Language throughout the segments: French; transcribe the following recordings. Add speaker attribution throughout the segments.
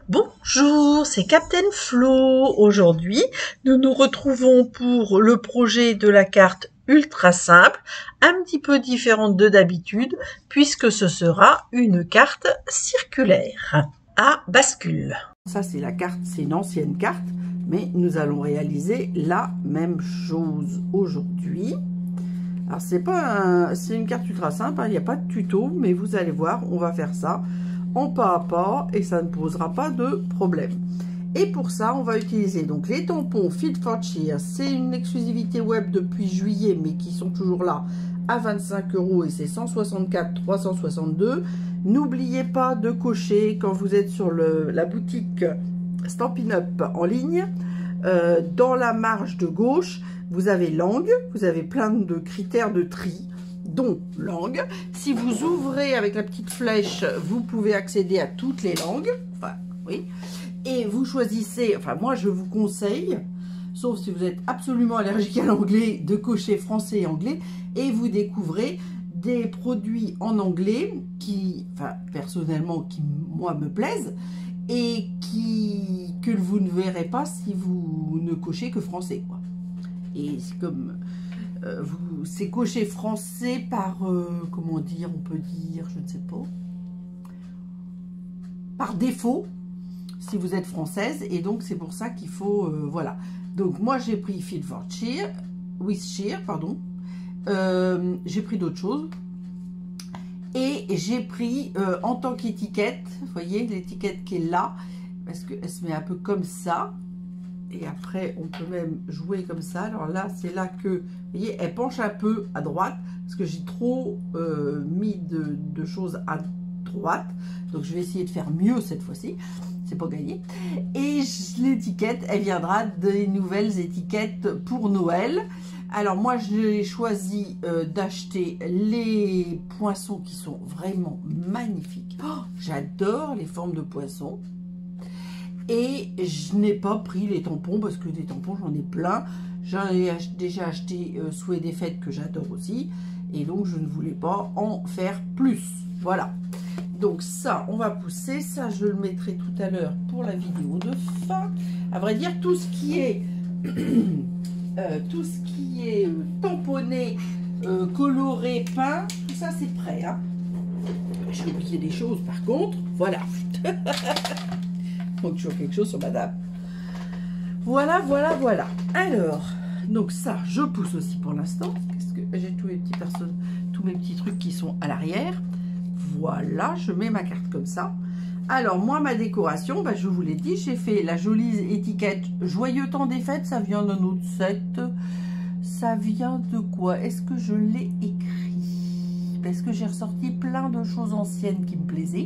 Speaker 1: Bonjour, c'est Captain Flo. Aujourd'hui, nous nous retrouvons pour le projet de la carte ultra simple, un petit peu différente de d'habitude, puisque ce sera une carte circulaire à bascule.
Speaker 2: Ça, c'est la carte, c'est une ancienne carte, mais nous allons réaliser la même chose aujourd'hui. Alors, c'est une carte ultra simple, hein, il n'y a pas de tuto, mais vous allez voir, on va faire ça en pas à pas et ça ne posera pas de problème. Et pour ça, on va utiliser donc les tampons Fit for Cheer. C'est une exclusivité web depuis juillet, mais qui sont toujours là à 25 € et c'est 164,362. N'oubliez pas de cocher quand vous êtes sur la boutique Stampin' Up en ligne. Dans la marge de gauche, vous avez langue, vous avez plein de critères de tri, dont langue. Si vous ouvrez avec la petite flèche, vous pouvez accéder à toutes les langues. Enfin, oui. Et vous choisissez, enfin moi je vous conseille, sauf si vous êtes absolument allergique à l'anglais, de cocher français et anglais. Et vous découvrez des produits en anglais qui, enfin personnellement, qui moi me plaisent. Et que vous ne verrez pas si vous ne cochez que français, quoi. Et c'est comme c'est coché français par comment dire, on peut dire, je ne sais pas, par défaut si vous êtes française, et donc c'est pour ça qu'il faut voilà. Donc moi j'ai pris Fit for Cheer, with Cheer, pardon. J'ai pris d'autres choses. Et j'ai pris en tant qu'étiquette, vous voyez l'étiquette qui est là, parce qu'elle se met un peu comme ça. Et après, on peut même jouer comme ça. Alors là, c'est là que, vous voyez, elle penche un peu à droite, parce que j'ai trop mis de choses à droite. Donc, je vais essayer de faire mieux cette fois-ci. C'est pas gagné. Et l'étiquette, elle viendra des nouvelles étiquettes pour Noël. Alors moi j'ai choisi d'acheter les poinçons qui sont vraiment magnifiques. Oh, j'adore les formes de poissons. Et je n'ai pas pris les tampons parce que des tampons j'en ai plein. J'en ai déjà acheté Souhait des fêtes que j'adore aussi. Et donc je ne voulais pas en faire plus. Voilà. Donc ça on va pousser. Ça je le mettrai tout à l'heure pour la vidéo de fin. À vrai dire tout ce qui est... tamponné, coloré, peint, tout ça c'est prêt. Hein. J'ai oublié des choses par contre. Voilà. Donc toujours quelque chose sur madame. Voilà, voilà, voilà. Alors, donc ça, je pousse aussi pour l'instant. Parce que j'ai tous mes petits tous mes petits trucs qui sont à l'arrière. Voilà, je mets ma carte comme ça. Alors, moi, ma décoration, bah, je vous l'ai dit, j'ai fait la jolie étiquette Joyeux temps des fêtes. Ça vient d'un autre set. Ça vient de quoi? Est-ce que je l'ai écrit? Parce que j'ai ressorti plein de choses anciennes qui me plaisaient.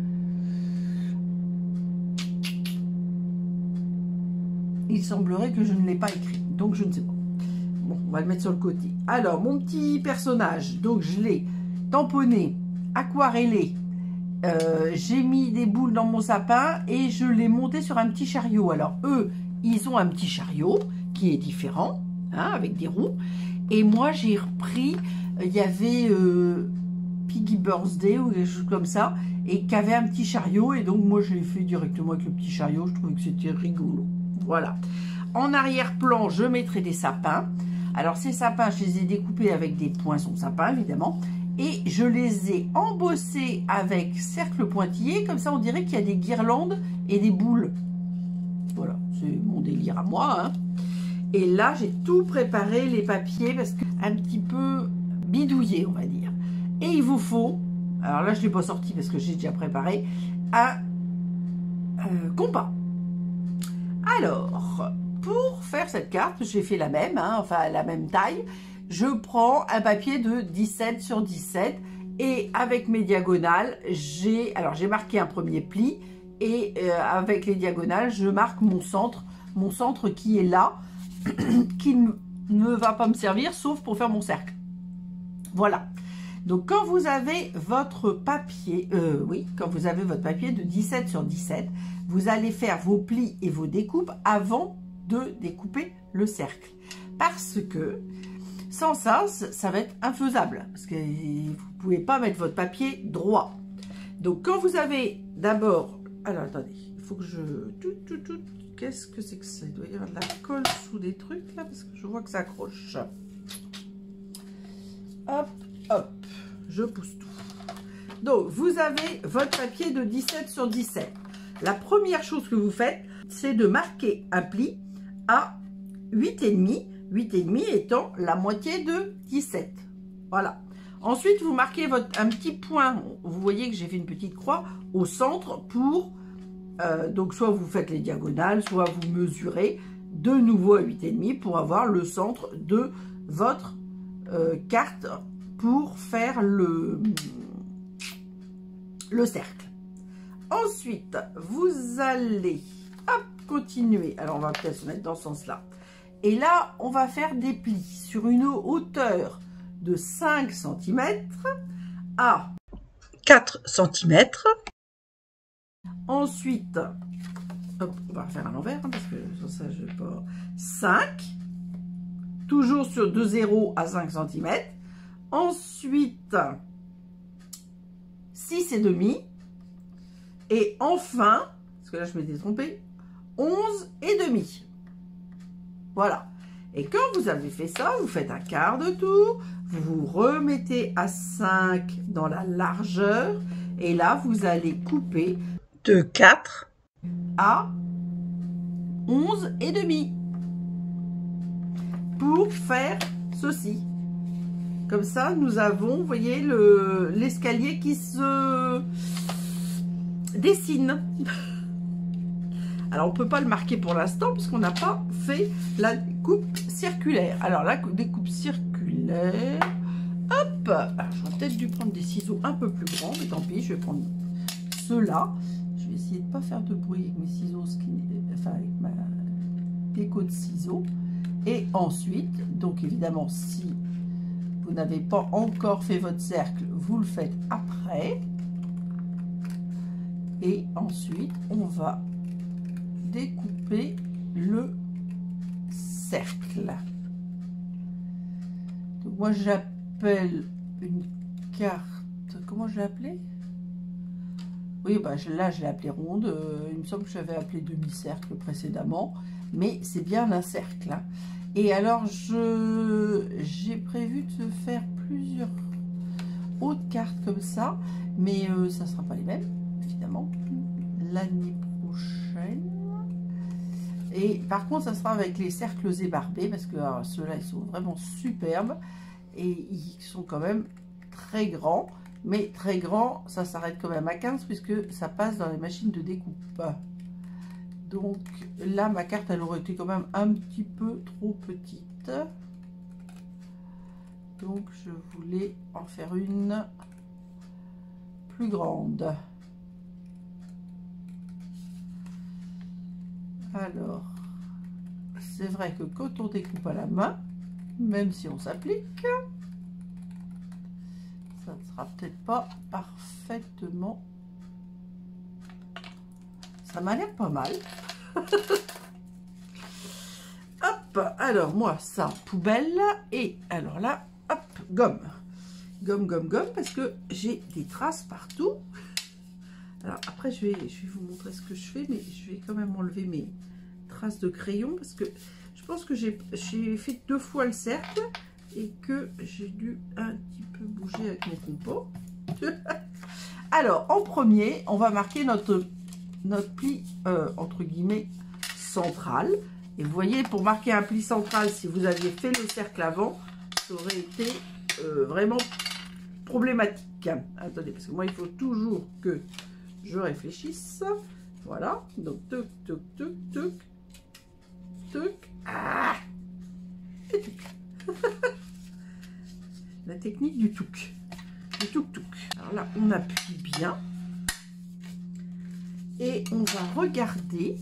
Speaker 2: Il semblerait que je ne l'ai pas écrit. Donc, je ne sais pas. Bon, on va le mettre sur le côté. Alors, mon petit personnage. Donc, je l'ai tamponné, aquarellé. J'ai mis des boules dans mon sapin et je l'ai monté sur un petit chariot. Alors, eux, ils ont un petit chariot qui est différent. Hein, avec des roues, et moi j'ai repris, il y avait Piggy Birthday ou des choses comme ça, et qui avait un petit chariot, et donc moi je l'ai fait directement avec le petit chariot. Je trouvais que c'était rigolo. Voilà. En arrière-plan, je mettrai des sapins. Alors ces sapins, je les ai découpés avec des poinçons sapins évidemment, et je les ai embossés avec cercle pointillé, comme ça on dirait qu'il y a des guirlandes et des boules. Voilà, c'est mon délire à moi, hein. Et là, j'ai tout préparé, les papiers, parce que un petit peu bidouillé, on va dire. Et il vous faut, alors là, je ne l'ai pas sorti parce que j'ai déjà préparé, un compas. Alors, pour faire cette carte, j'ai fait la même, hein, enfin la même taille. Je prends un papier de 17 sur 17 et avec mes diagonales, j'ai marqué un premier pli et avec les diagonales, je marque mon centre qui est là, qui ne va pas me servir sauf pour faire mon cercle. Voilà. Donc quand vous avez votre papier, quand vous avez votre papier de 17 sur 17, vous allez faire vos plis et vos découpes avant de découper le cercle. Parce que sans ça, ça va être infaisable. Parce que vous ne pouvez pas mettre votre papier droit. Donc quand vous avez d'abord Alors, attendez, il faut que je... Qu'est-ce que c'est que ça? Il doit y avoir de la colle sous des trucs, là, parce que je vois que ça accroche. Hop, hop, je pousse tout. Donc, vous avez votre papier de 17 sur 17. La première chose que vous faites, c'est de marquer un pli à 8,5. 8,5 étant la moitié de 17. Voilà. Ensuite, vous marquez un petit point. Vous voyez que j'ai fait une petite croix au centre pour... donc, soit vous faites les diagonales, soit vous mesurez de nouveau à 8,5 pour avoir le centre de votre carte pour faire le cercle. Ensuite, vous allez continuer. Alors, on va peut-être se mettre dans ce sens-là. Et là, on va faire des plis sur une hauteur de 5 cm à
Speaker 1: 4 cm.
Speaker 2: Ensuite, hop, on va faire à l'envers, hein, parce que sur ça, je vais pas... 5. Toujours sur de 0 à 5 cm. Ensuite, 6,5. Et enfin, parce que là, je m'étais trompée, 11,5. Voilà. Et quand vous avez fait ça, vous faites un quart de tour, vous vous remettez à 5 dans la largeur, et là, vous allez couper
Speaker 1: de 4
Speaker 2: à 11,5 pour faire ceci. Comme ça, nous avons, vous voyez, l'escalier qui se dessine. Alors, on ne peut pas le marquer pour l'instant puisqu'on n'a pas fait la coupe circulaire. Alors, la découpe circulaire, hop. Alors, j'aurais peut-être dû prendre des ciseaux un peu plus grands, mais tant pis, je vais prendre ceux-là. Je vais essayer de ne pas faire de bruit avec mes ciseaux, enfin, avec ma déco de ciseaux. Et ensuite, donc évidemment, si vous n'avez pas encore fait votre cercle, vous le faites après. Et ensuite, on va découper le cercle. Donc moi j'appelle une carte, comment je l'ai appelée? Oui, bah là je l'ai appelée ronde. Il me semble que j'avais appelé demi-cercle précédemment, mais c'est bien un cercle, hein. Et alors j'ai prévu de faire plusieurs autres cartes comme ça, mais ça ne sera pas les mêmes évidemment l'année prochaine. Et par contre, ça sera avec les cercles ébarbés, parce que ceux-là, ils sont vraiment superbes. Et ils sont quand même très grands. Mais très grands, ça s'arrête quand même à 15, puisque ça passe dans les machines de découpe. Donc là, ma carte, elle aurait été quand même un petit peu trop petite. Donc, je voulais en faire une plus grande. Alors, c'est vrai que quand on découpe à la main, même si on s'applique, ça ne sera peut-être pas parfaitement... Ça m'a l'air pas mal. Hop, alors moi, ça, poubelle. Et alors là, hop, gomme. Gomme, gomme, gomme, parce que j'ai des traces partout. Alors après, je vais vous montrer ce que je fais, mais je vais quand même enlever mes traces de crayon parce que je pense que j'ai fait 2 fois le cercle et que j'ai dû un petit peu bouger avec mon compas. Alors, en premier, on va marquer notre pli, entre guillemets, central. Et vous voyez, pour marquer un pli central, si vous aviez fait le cercle avant, ça aurait été vraiment problématique. Attendez, parce que moi, il faut toujours que je réfléchisse. Voilà. Donc, toc, toc, toc, toc, toc. Ah, et toc. La technique du touk. Du touk touk. Alors là, on appuie bien. Et on va regarder.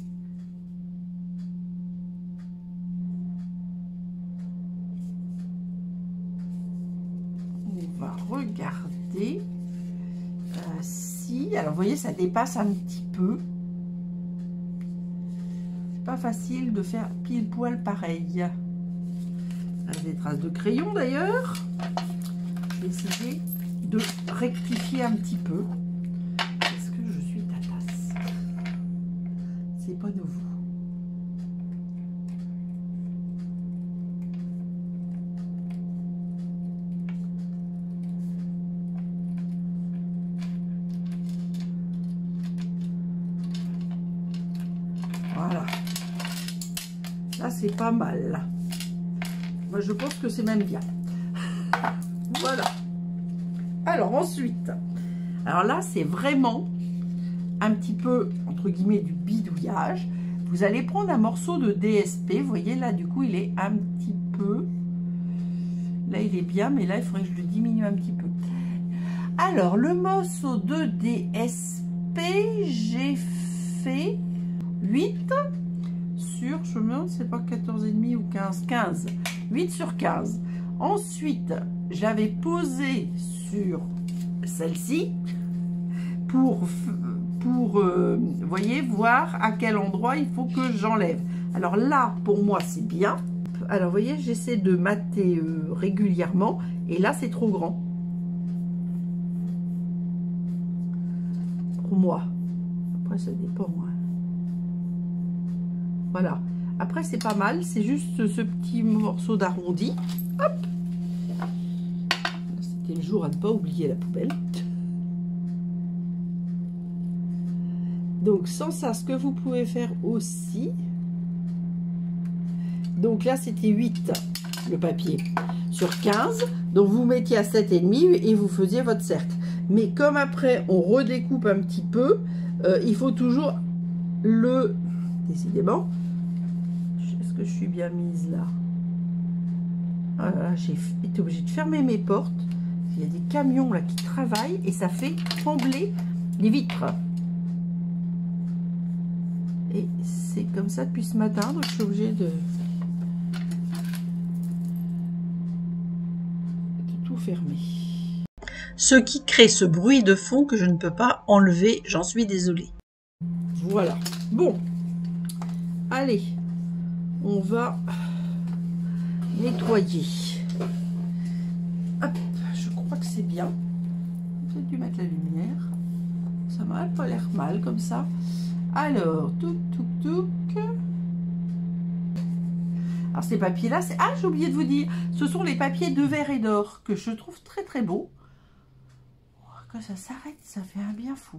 Speaker 2: On va regarder si... Alors, vous voyez, ça dépasse un petit peu. C'est pas facile de faire pile poil pareil. Avec des traces de crayon d'ailleurs. Je vais essayer de rectifier un petit peu. Est-ce que je suis tatasse? c'est pas nouveau. Voilà. Là, c'est pas mal. Moi, je pense que c'est même bien. Voilà. Alors, ensuite, alors là, c'est vraiment un petit peu, entre guillemets, du bidouillage. Vous allez prendre un morceau de DSP. Vous voyez, là, du coup, il est un petit peu... Là, il est bien, mais là, il faudrait que je le diminue un petit peu. Alors, le morceau de DSP, j'ai fait 8 sur, je me demande, c'est pas 14,5 ou 15, 15. 8 sur 15. Ensuite, j'avais posé sur celle-ci pour voyez, voir à quel endroit il faut que j'enlève. Alors là, pour moi, c'est bien. Alors, vous voyez, j'essaie de mater régulièrement. Et là, c'est trop grand. Pour moi. Après, ça dépend. Hein. Voilà. Après, c'est pas mal. C'est juste ce petit morceau d'arrondi. Hop. C'était le jour à ne pas oublier la poubelle. Donc, sans ça, ce que vous pouvez faire aussi... Donc là, c'était 8, le papier, sur 15. Donc, vous mettiez à 7,5 et vous faisiez votre cercle. Mais comme après, on redécoupe un petit peu, il faut toujours le... Décidément... Est-ce que je suis bien mise là? Voilà, j'ai été obligée de fermer mes portes. Il y a des camions là qui travaillent et ça fait trembler les vitres. Et c'est comme ça depuis ce matin, donc je suis obligée de tout fermer.
Speaker 1: Ce qui crée ce bruit de fond que je ne peux pas enlever, j'en suis désolée.
Speaker 2: Voilà. Bon. Allez. On va nettoyer. Hop, je crois que c'est bien. J'ai dû mettre la lumière. Ça m'a pas l'air mal comme ça. Alors, touc. Alors ces papiers-là, c'est... Ah, j'ai oublié de vous dire, ce sont les papiers de verre et d'or que je trouve très très beaux. Quand ça s'arrête, ça fait un bien fou.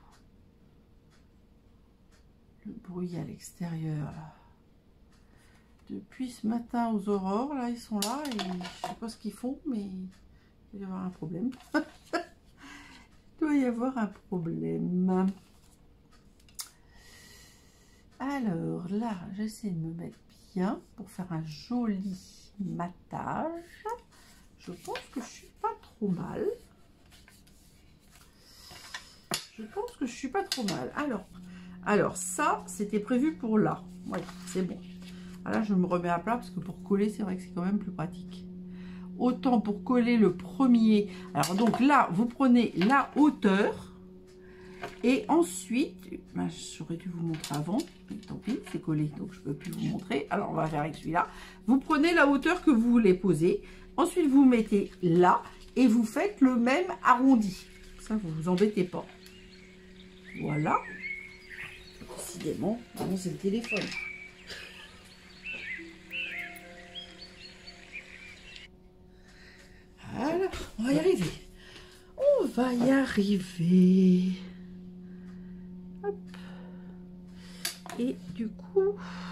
Speaker 2: Le bruit à l'extérieur, là. Depuis ce matin aux aurores, là, ils sont là et je sais pas ce qu'ils font, mais il doit y avoir un problème. Il doit y avoir un problème. Alors là, j'essaie de me mettre bien pour faire un joli matage. Je pense que je suis pas trop mal. Je pense que je suis pas trop mal. Alors ça, c'était prévu pour là. Oui, c'est bon. Là, je me remets à plat parce que pour coller, c'est vrai que c'est quand même plus pratique. Autant pour coller le premier. Alors donc là, vous prenez la hauteur. Et ensuite, ben, j'aurais dû vous montrer avant. Mais tant pis, c'est collé, donc je ne peux plus vous montrer. Alors, on va faire avec celui-là. Vous prenez la hauteur que vous voulez poser. Ensuite, vous mettez là. Et vous faites le même arrondi. Ça, vous ne vous embêtez pas. Voilà. Décidément, c'est le téléphone. Voilà, on va y arriver. On va y arriver. Hop. Et du coup,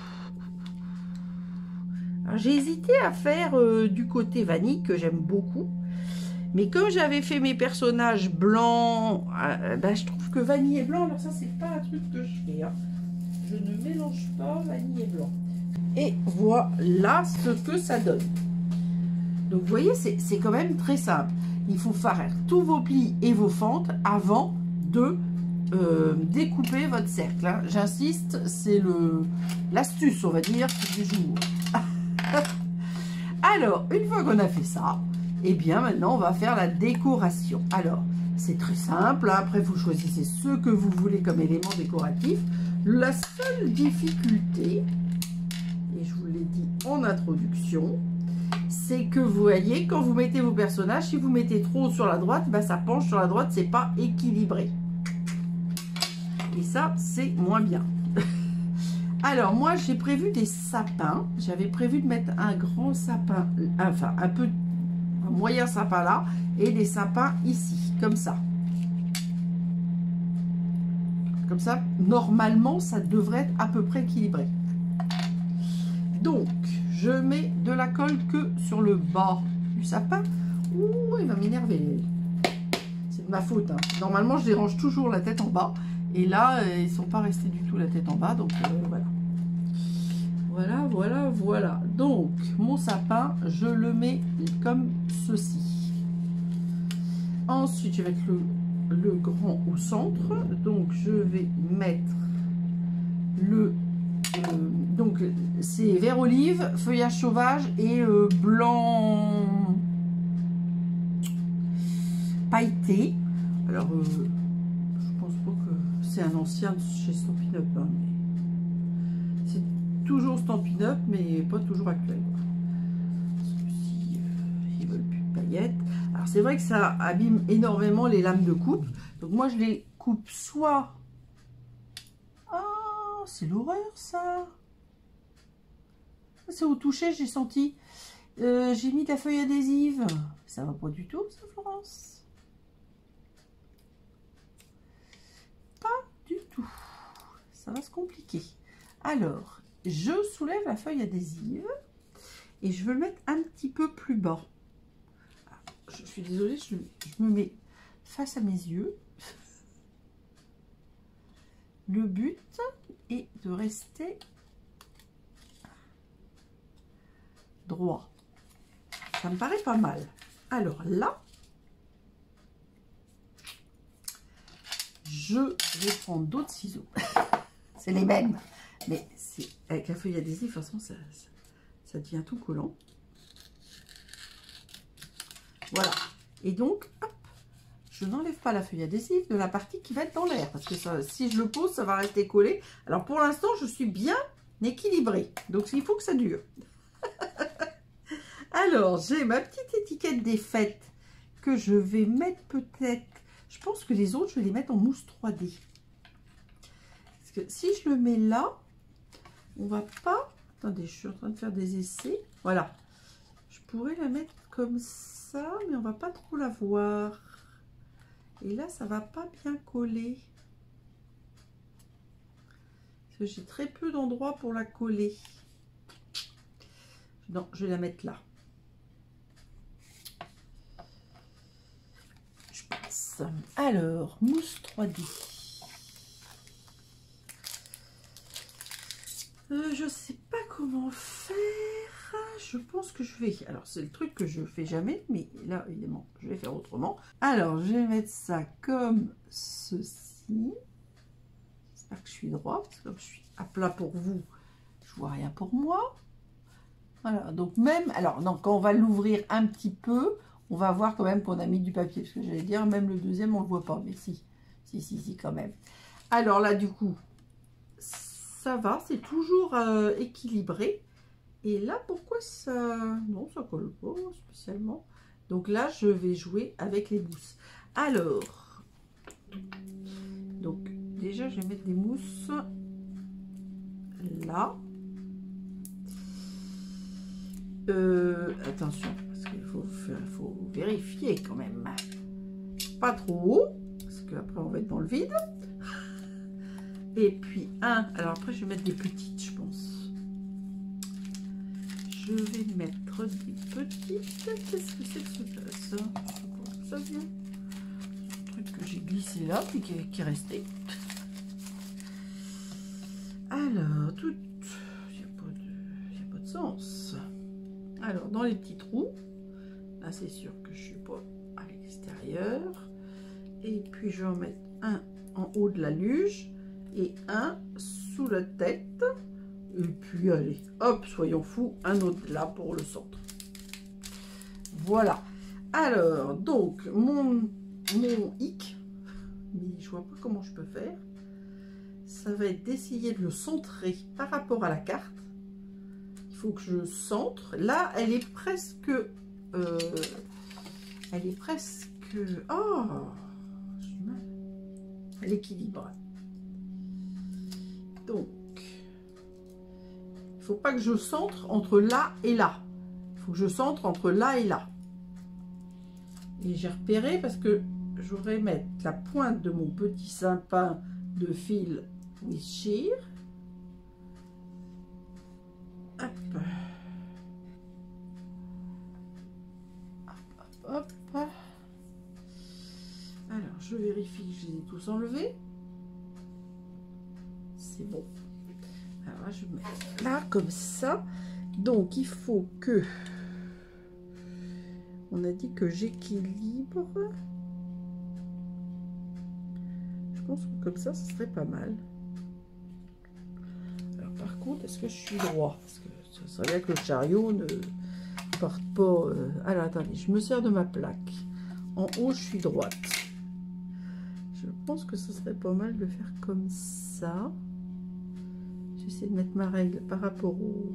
Speaker 2: j'ai hésité à faire du côté vanille que j'aime beaucoup. Mais comme j'avais fait mes personnages blancs, ben, je trouve que vanille et blanc, alors ça c'est pas un truc que je fais. Hein. Je ne mélange pas vanille et blanc. Et voilà ce que ça donne. Donc vous voyez, c'est quand même très simple. Il faut faire tous vos plis et vos fentes avant de découper votre cercle. Hein. J'insiste, c'est l'astuce, on va dire, du jour. Alors, une fois qu'on a fait ça, et bien maintenant on va faire la décoration. Alors, c'est très simple. Hein. Après, vous choisissez ce que vous voulez comme élément décoratif. La seule difficulté, et je vous l'ai dit en introduction, c'est que vous voyez, quand vous mettez vos personnages, si vous mettez trop sur la droite, ben ça penche sur la droite, c'est pas équilibré. Et ça, c'est moins bien. Alors, moi, j'ai prévu des sapins. J'avais prévu de mettre un grand sapin, enfin, un moyen sapin là, et des sapins ici, comme ça. Comme ça, normalement, ça devrait être à peu près équilibré. Donc, je mets de la colle que sur le bas du sapin. Ouh, il va m'énerver. C'est de ma faute. Hein. Normalement, je les range toujours la tête en bas. Et là, ils ne sont pas restés du tout la tête en bas. Donc, voilà. Voilà, voilà, voilà. Donc, mon sapin, je le mets comme ceci. Ensuite, je vais mettre le grand au centre. Donc, je vais mettre donc, c'est vert olive, feuillage sauvage et blanc pailleté. Alors, je pense pas que c'est un ancien chez Stampin' Up. Hein, c'est toujours Stampin' Up, mais pas toujours actuel. Ceux-ci, ils veulent plus de paillettes. Alors, c'est vrai que ça abîme énormément les lames de coupe. Donc, moi, je les coupe soit... Ah, c'est l'horreur, ça. C'est au toucher, j'ai senti. J'ai mis de la feuille adhésive. Ça va pas du tout, ça, Florence. Pas du tout. Ça va se compliquer. Alors, je soulève la feuille adhésive et je veux le mettre un petit peu plus bas. Je suis désolée, je me mets face à mes yeux. Le but est de rester droit. Ça me paraît pas mal. Alors là, je vais prendre d'autres ciseaux. C'est les mêmes. Mais avec la feuille adhésive, de toute façon, ça devient tout collant. Voilà. Et donc, hop, je n'enlève pas la feuille adhésive de la partie qui va être dans l'air. Parce que ça, si je le pose, ça va rester collé. Alors, pour l'instant, je suis bien équilibrée. Donc, il faut que ça dure. Alors, j'ai ma petite étiquette des fêtes que je vais mettre peut-être... Je pense que les autres, je vais les mettre en mousse 3D. Parce que si je le mets là, on va pas... Attendez, je suis en train de faire des essais. Voilà. Je pourrais la mettre comme ça, mais on va pas trop la voir. Et là, ça va pas bien coller. Parce que j'ai très peu d'endroits pour la coller. Non, je vais la mettre là. Je pense. Alors, mousse 3D. Je sais pas comment faire. Je pense que je vais... Alors, c'est le truc que je fais jamais, mais là, évidemment, je vais faire autrement. Alors, je vais mettre ça comme ceci. J'espère que je suis droit, parce que comme je suis à plat pour vous, je vois rien pour moi. Voilà, donc même... Alors, non, quand on va l'ouvrir un petit peu, on va voir quand même qu'on a mis du papier. Parce que j'allais dire, même le deuxième, on le voit pas. Mais si, si, quand même. Alors là, du coup... Ça va, c'est toujours équilibré. Et là, pourquoi ça... Non, ça colle pas spécialement. Donc là, je vais jouer avec les mousses. Alors, donc déjà, je vais mettre des mousses là. Attention, parce qu'il faut vérifier quand même. Pas trop haut, parce qu'après, on va être dans le vide. Et puis un, alors après je vais mettre des petites, je pense. Je vais mettre des petites. Qu'est-ce que c'est que ça? Ça vient. Un truc que j'ai glissé là, puis qui est resté. Alors, tout. Il n'y a pas de sens. Alors, dans les petits trous, là c'est sûr que je ne suis pas à l'extérieur. Et puis je vais en mettre un en haut de la luge. Et un sous la tête. Et puis, allez, hop, soyons fous, un autre là pour le centre. Voilà. Alors, donc, mon hic, mais je vois pas comment je peux faire. Ça va être d'essayer de le centrer par rapport à la carte. Il faut que je centre. Là, elle est presque... Oh, j'ai du mal. Elle équilibre. Donc, Il faut pas que je centre entre là et là. Il faut que je centre entre là et là. Et j'ai repéré parce que je voudrais mettre la pointe de mon petit sapin de fil with shear. Hop. Hop, hop, hop. Alors, je vérifie que je les ai tous enlevés. C'est bon. Alors, je mets là comme ça. Donc, il faut que... On a dit que j'équilibre. Je pense que comme ça, ce serait pas mal. Alors, par contre, est-ce que je suis droit? Parce que ça serait bien que le chariot ne parte pas... Alors, attendez, je me sers de ma plaque. En haut, je suis droite. Je pense que ce serait pas mal de faire comme ça. J'essaie de mettre ma règle par rapport au...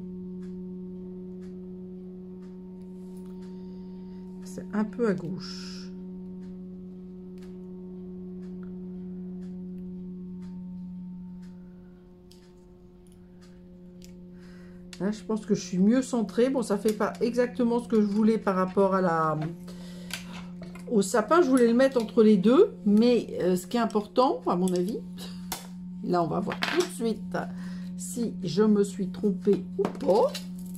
Speaker 2: C'est un peu à gauche. Là, je pense que je suis mieux centrée. Bon, ça fait pas exactement ce que je voulais par rapport à la... Au sapin, je voulais le mettre entre les deux. Mais ce qui est important, à mon avis, là, on va voir tout de suite si je me suis trompée ou pas.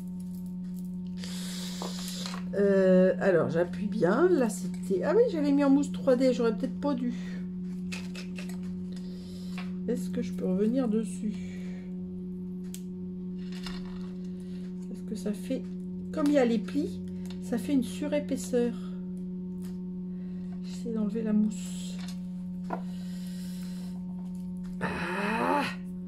Speaker 2: Alors, j'appuie bien. Là, c'était... Ah oui, j'avais mis en mousse 3D. J'aurais peut-être pas dû. Est-ce que je peux revenir dessus? Parce que ça fait... Comme il y a les plis, ça fait une surépaisseur. J'essaie d'enlever la mousse. Ah,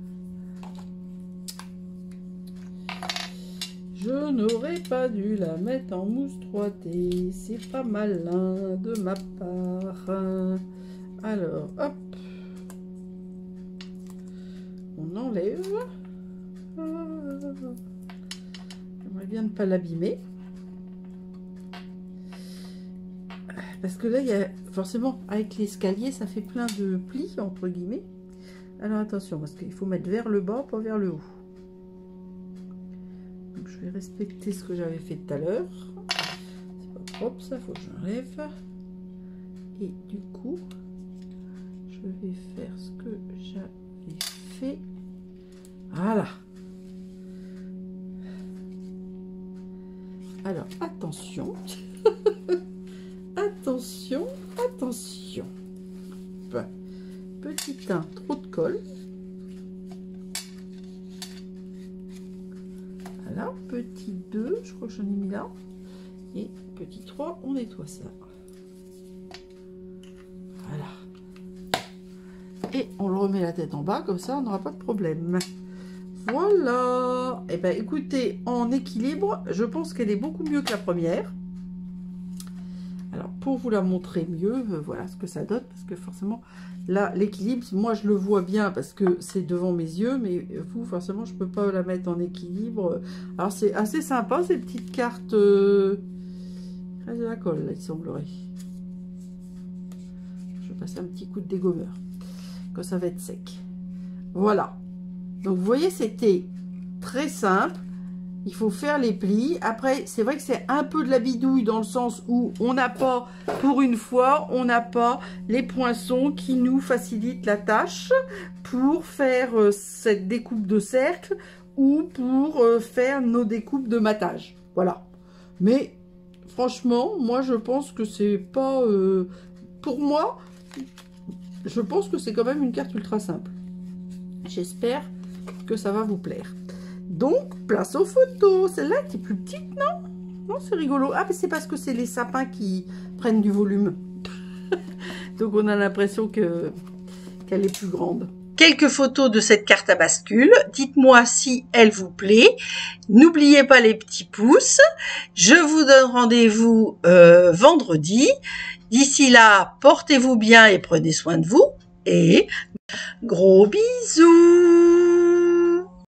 Speaker 2: je n'aurais pas dû la mettre en mousse 3D. C'est pas malin de ma part. Alors, hop. On enlève. J'aimerais bien ne pas l'abîmer. Parce que là, il y a forcément, avec l'escalier, ça fait plein de plis, entre guillemets. Alors attention, parce qu'il faut mettre vers le bas, pas vers le haut. Donc je vais respecter ce que j'avais fait tout à l'heure. C'est pas propre, ça, faut que j'enlève. Et du coup, je vais faire ce que j'avais fait. Voilà. Alors, attention. Attention, attention. Petit 1, trop de colle. Voilà, petit 2, je crois que j'en ai mis là. Et petit 3, on nettoie ça. Voilà. Et on le remet la tête en bas, comme ça on n'aura pas de problème. Voilà. Et bien écoutez, en équilibre, je pense qu'elle est beaucoup mieux que la première. Alors, pour vous la montrer mieux, voilà ce que ça donne. Parce que forcément, là, l'équilibre, moi, je le vois bien parce que c'est devant mes yeux. Mais vous, forcément, je ne peux pas la mettre en équilibre. Alors, c'est assez sympa, ces petites cartes. Il reste de la colle, là, il semblerait. Je vais passer un petit coup de dégommeur. Quand ça va être sec. Voilà. Donc, vous voyez, c'était très simple. Il faut faire les plis. Après, c'est vrai que c'est un peu de la bidouille dans le sens où on n'a pas, pour une fois, on n'a pas les poinçons qui nous facilitent la tâche pour faire cette découpe de cercle ou pour faire nos découpes de matage. Voilà. Mais franchement, moi, je pense que c'est pas... pour moi, je pense que c'est quand même une carte ultra simple. J'espère que ça va vous plaire. Donc, place aux photos. Celle-là est plus petite, non? Non, c'est rigolo. Ah, mais c'est parce que c'est les sapins qui prennent du volume. Donc, on a l'impression qu'elle est plus grande.
Speaker 1: Quelques photos de cette carte à bascule. Dites-moi si elle vous plaît. N'oubliez pas les petits pouces. Je vous donne rendez-vous vendredi. D'ici là, portez-vous bien et prenez soin de vous. Et gros bisous!